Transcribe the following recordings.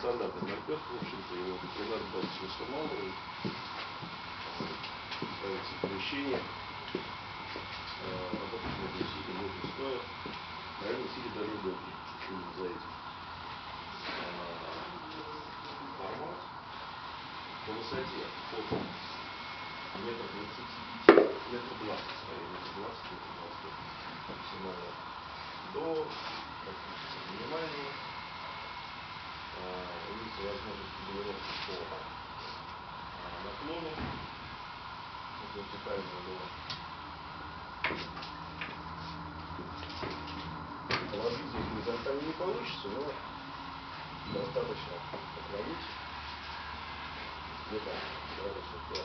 стандартный мопед, в общем-то, его придаток достаточно мало, и ставится в помещение, работать можно сидя, можно стоя, наверное, сидя даже удобнее, именно за этим. Формат по высоте от метра 25, метра 20, скорее, метра 20, максимально, до минимального. Имеется возможность регулировки по наклону, от вертикального до положить здесь горизонтально не получится, но достаточно наклонить где-то градусов 5.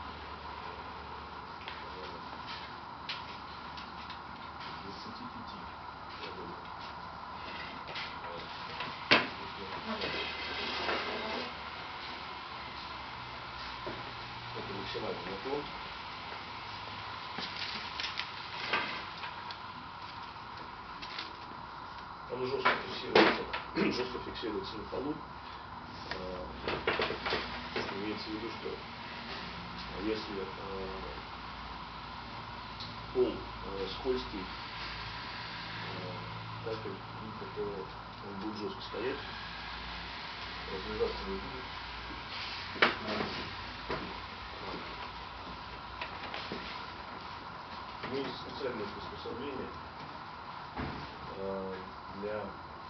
Это максимальный наклон. Он жестко фиксируется на полу. Имеется в виду, что если пол скользкий, капель, то он будет жестко стоять, размежаться не будет. Есть специальные приспособления для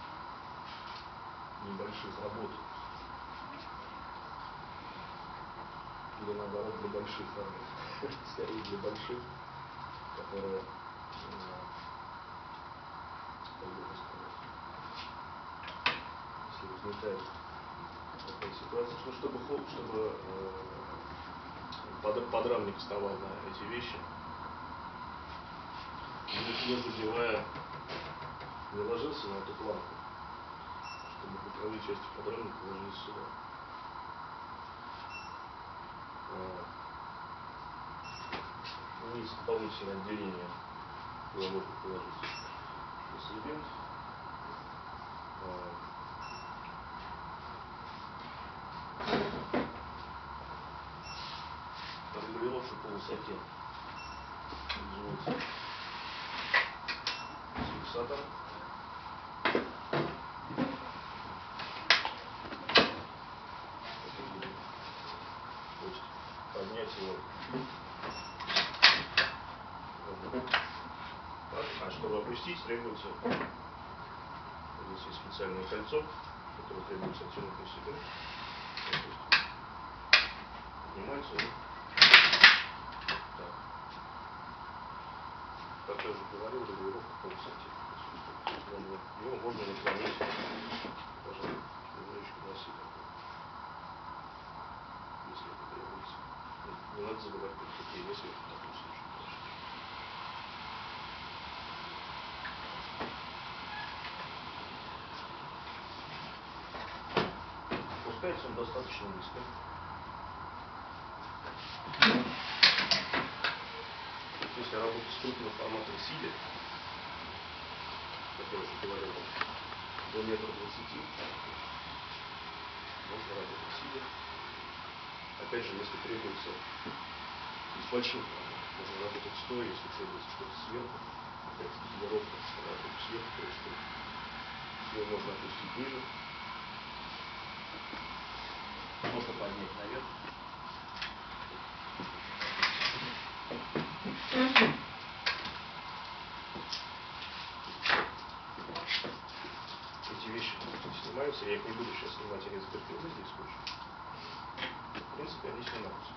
небольших работ, или наоборот для больших работ, скорее для больших, которые, если возникает такая ситуация, ну, чтобы подрамник вставал на эти вещи, не задевая, не ложился на эту планку, чтобы боковые части подрамника ложились сюда. Есть дополнительное отделение, куда можно положить инструмент. Регулировка по высоте производится с фиксатором. То есть поднять его. А чтобы опустить, требуется здесь есть специальное кольцо, которое требуется оттянуть на себя. Поднимается он так. Как я уже говорил, регулировка по высоте. Его можно наклонить даже немножечко на себя, если это требуется. Не надо забывать про какие весы в таком случае. Опускается он достаточно низко. Если работать с крупным форматом сидя, как я уже говорил, до метра 20, можно работать сидя. Опять же, если требуется с большим форматом, можно работать стоя, если требуется что-то сверху. Опять регулировка работает сверху, то есть его можно опустить ниже. Можно поднять наверх. Эти вещи снимаются, я их не буду сейчас снимать, они заперты здесь больше. В принципе, они снимаются.